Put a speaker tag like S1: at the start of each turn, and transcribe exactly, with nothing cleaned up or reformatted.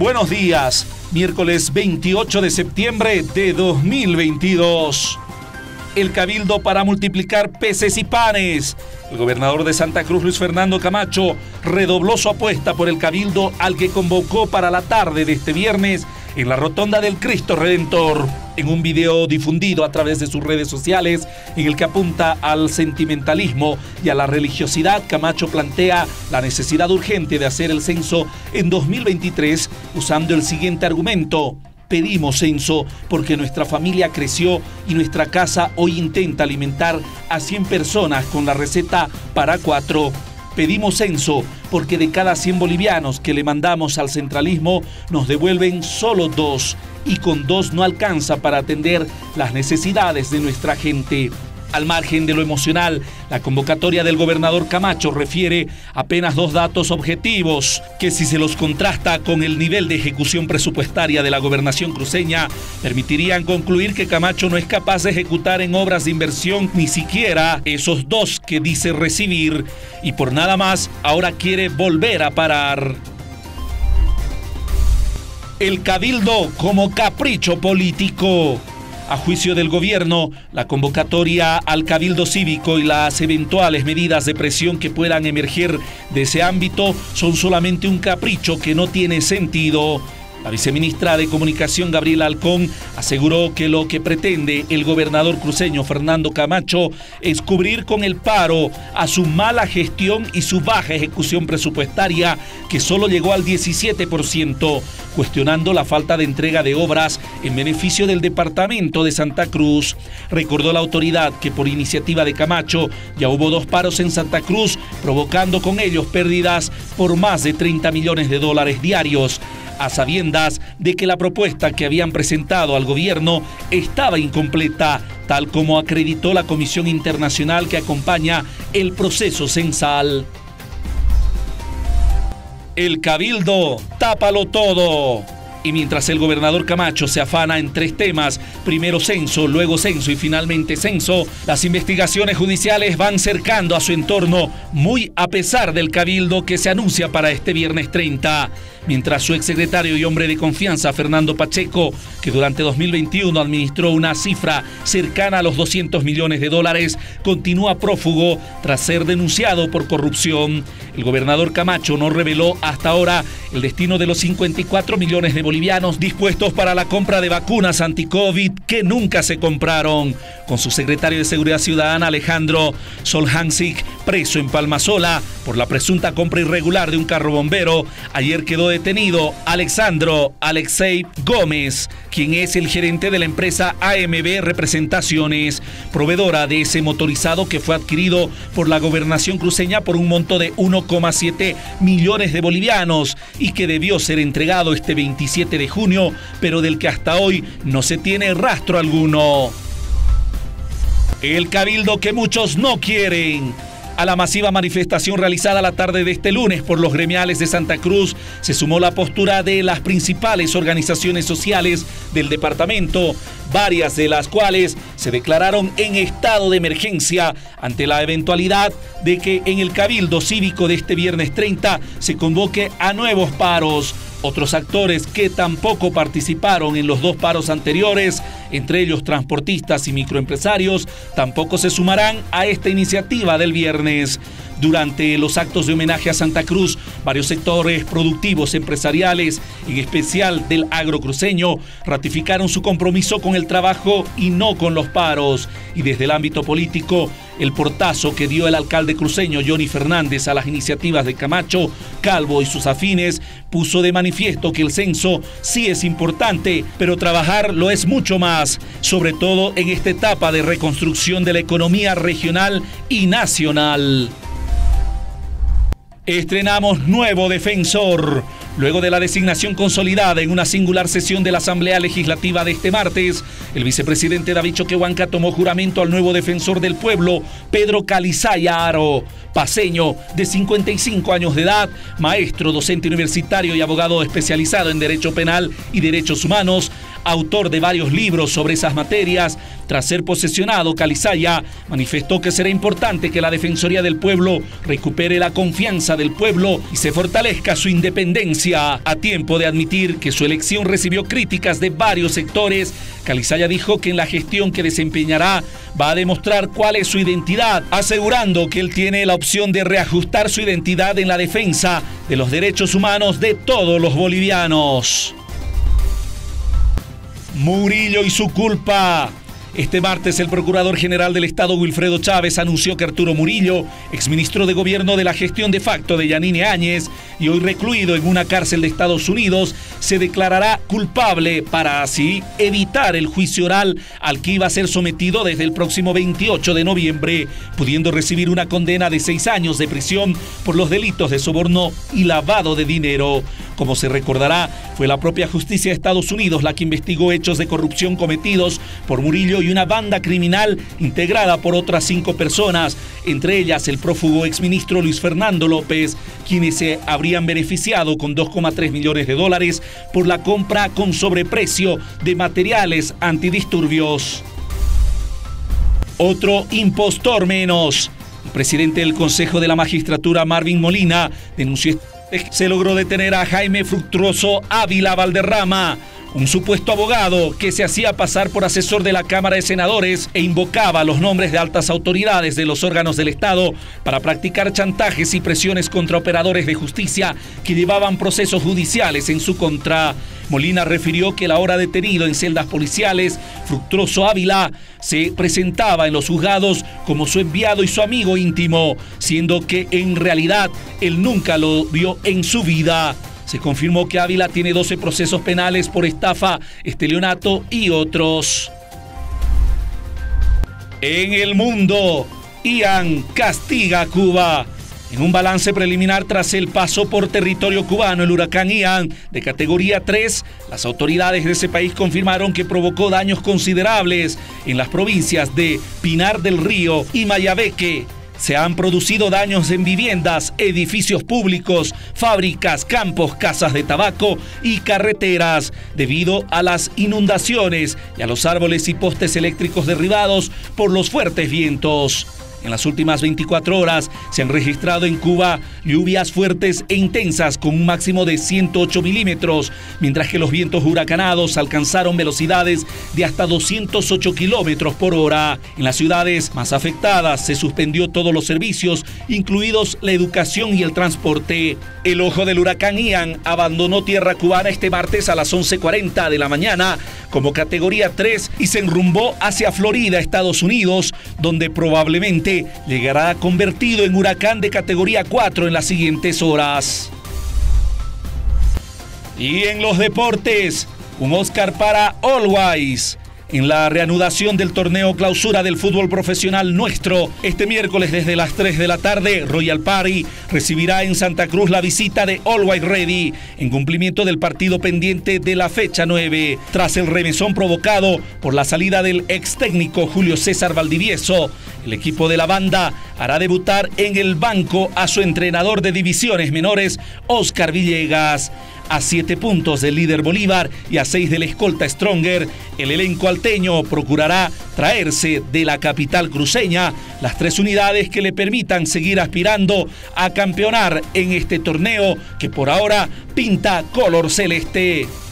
S1: Buenos días, miércoles veintiocho de septiembre de dos mil veintidós. El Cabildo para multiplicar peces y panes. El gobernador de Santa Cruz, Luis Fernando Camacho, redobló su apuesta por el Cabildo al que convocó para la tarde de este viernes en la Rotonda del Cristo Redentor. En un video difundido a través de sus redes sociales, en el que apunta al sentimentalismo y a la religiosidad, Camacho plantea la necesidad urgente de hacer el censo en dos mil veintitrés usando el siguiente argumento: pedimos censo porque nuestra familia creció y nuestra casa hoy intenta alimentar a cien personas con la receta para cuatro. Pedimos censo porque de cada cien bolivianos que le mandamos al centralismo nos devuelven solo dos, y con dos no alcanza para atender las necesidades de nuestra gente. Al margen de lo emocional, la convocatoria del gobernador Camacho refiere apenas dos datos objetivos que, si se los contrasta con el nivel de ejecución presupuestaria de la gobernación cruceña, permitirían concluir que Camacho no es capaz de ejecutar en obras de inversión ni siquiera esos dos que dice recibir, y por nada más ahora quiere volver a parar. El Cabildo como capricho político. A juicio del gobierno, la convocatoria al Cabildo Cívico y las eventuales medidas de presión que puedan emerger de ese ámbito son solamente un capricho que no tiene sentido. La viceministra de Comunicación, Gabriela Alcón, aseguró que lo que pretende el gobernador cruceño Fernando Camacho es cubrir con el paro a su mala gestión y su baja ejecución presupuestaria, que solo llegó al diecisiete por ciento, cuestionando la falta de entrega de obras en beneficio del departamento de Santa Cruz. Recordó la autoridad que por iniciativa de Camacho ya hubo dos paros en Santa Cruz, provocando con ellos pérdidas por más de treinta millones de dólares diarios, a sabiendas de que la propuesta que habían presentado al gobierno estaba incompleta, tal como acreditó la comisión internacional que acompaña el proceso censal. El Cabildo, tápalo todo. Y mientras el gobernador Camacho se afana en tres temas, primero censo, luego censo y finalmente censo, las investigaciones judiciales van cercando a su entorno, muy a pesar del Cabildo que se anuncia para este viernes treinta. Mientras su exsecretario y hombre de confianza, Fernando Pacheco, que durante dos mil veintiuno administró una cifra cercana a los doscientos millones de dólares, continúa prófugo tras ser denunciado por corrupción. El gobernador Camacho no reveló hasta ahora el destino de los cincuenta y cuatro millones de bolivianos dispuestos para la compra de vacunas anti-COVID que nunca se compraron. Con su secretario de Seguridad Ciudadana, Alejandro Solhansik, preso en Palmasola por la presunta compra irregular de un carro bombero, ayer quedó detenido Alexandro Alexei Gómez, quien es el gerente de la empresa A M B Representaciones, proveedora de ese motorizado que fue adquirido por la gobernación cruceña por un monto de uno coma siete millones de bolivianos y que debió ser entregado este veintisiete de junio, pero del que hasta hoy no se tiene rastro alguno. El Cabildo que muchos no quieren. A la masiva manifestación realizada la tarde de este lunes por los gremiales de Santa Cruz se sumó la postura de las principales organizaciones sociales del departamento, varias de las cuales se declararon en estado de emergencia ante la eventualidad de que en el Cabildo Cívico de este viernes treinta se convoque a nuevos paros. Otros actores que tampoco participaron en los dos paros anteriores, entre ellos transportistas y microempresarios, tampoco se sumarán a esta iniciativa del viernes. Durante los actos de homenaje a Santa Cruz, varios sectores productivos empresariales, en especial del agrocruceño, ratificaron su compromiso con el trabajo y no con los paros. Y desde el ámbito político, el portazo que dio el alcalde cruceño Johnny Fernández a las iniciativas de Camacho, Calvo y sus afines puso de manifiesto que el censo sí es importante, pero trabajar lo es mucho más, sobre todo en esta etapa de reconstrucción de la economía regional y nacional. Estrenamos nuevo defensor. Luego de la designación consolidada en una singular sesión de la Asamblea Legislativa de este martes, el vicepresidente David Choquehuanca tomó juramento al nuevo defensor del pueblo, Pedro Calizaya Aro, paceño de cincuenta y cinco años de edad, maestro, docente universitario y abogado especializado en Derecho Penal y Derechos Humanos, autor de varios libros sobre esas materias, tras ser posesionado, Calizaya manifestó que será importante que la Defensoría del Pueblo recupere la confianza del pueblo y se fortalezca su independencia. A tiempo de admitir que su elección recibió críticas de varios sectores, Calizaya dijo que en la gestión que desempeñará va a demostrar cuál es su identidad, asegurando que él tiene la opción de reajustar su identidad en la defensa de los derechos humanos de todos los bolivianos. Murillo y su culpa. Este martes, el Procurador General del Estado, Wilfredo Chávez, anunció que Arturo Murillo, exministro de Gobierno de la gestión de facto de Yanine Áñez y hoy recluido en una cárcel de Estados Unidos, se declarará culpable para así evitar el juicio oral al que iba a ser sometido desde el próximo veintiocho de noviembre, pudiendo recibir una condena de seis años de prisión por los delitos de soborno y lavado de dinero. Como se recordará, fue la propia justicia de Estados Unidos la que investigó hechos de corrupción cometidos por Murillo y una banda criminal integrada por otras cinco personas, entre ellas el prófugo exministro Luis Fernando López, quienes se habrían beneficiado con dos coma tres millones de dólares por la compra con sobreprecio de materiales antidisturbios. Otro impostor menos. El presidente del Consejo de la Magistratura, Marvin Molina, denunció que se logró detener a Jaime Fructuoso Ávila Valderrama, un supuesto abogado que se hacía pasar por asesor de la Cámara de Senadores e invocaba los nombres de altas autoridades de los órganos del Estado para practicar chantajes y presiones contra operadores de justicia que llevaban procesos judiciales en su contra. Molina refirió que el ahora detenido en celdas policiales, Fructuoso Ávila, se presentaba en los juzgados como su enviado y su amigo íntimo, siendo que en realidad él nunca lo vio en su vida. Se confirmó que Ávila tiene doce procesos penales por estafa, estelionato y otros. En el mundo, Ian castiga a Cuba. En un balance preliminar tras el paso por territorio cubano, el huracán Ian, de categoría tres, las autoridades de ese país confirmaron que provocó daños considerables en las provincias de Pinar del Río y Mayabeque. Se han producido daños en viviendas, edificios públicos, fábricas, campos, casas de tabaco y carreteras debido a las inundaciones y a los árboles y postes eléctricos derribados por los fuertes vientos. En las últimas veinticuatro horas se han registrado en Cuba lluvias fuertes e intensas con un máximo de ciento ocho milímetros, mientras que los vientos huracanados alcanzaron velocidades de hasta doscientos ocho kilómetros por hora. En las ciudades más afectadas se suspendió todos los servicios, incluidos la educación y el transporte. El ojo del huracán Ian abandonó tierra cubana este martes a las once cuarenta de la mañana como categoría tres y se enrumbó hacia Florida, Estados Unidos, donde probablemente llegará convertido en huracán de categoría cuatro en las siguientes horas. Y en los deportes, un Oscar para Always. En la reanudación del torneo clausura del fútbol profesional nuestro, este miércoles desde las tres de la tarde, Royal Party recibirá en Santa Cruz la visita de Always Ready, en cumplimiento del partido pendiente de la fecha nueve. Tras el remesón provocado por la salida del ex técnico Julio César Valdivieso, el equipo de la banda hará debutar en el banco a su entrenador de divisiones menores, Oscar Villegas. A siete puntos del líder Bolívar y a seis del escolta Stronger, el elenco alteño procurará traerse de la capital cruceña las tres unidades que le permitan seguir aspirando a campeonar en este torneo que por ahora pinta color celeste.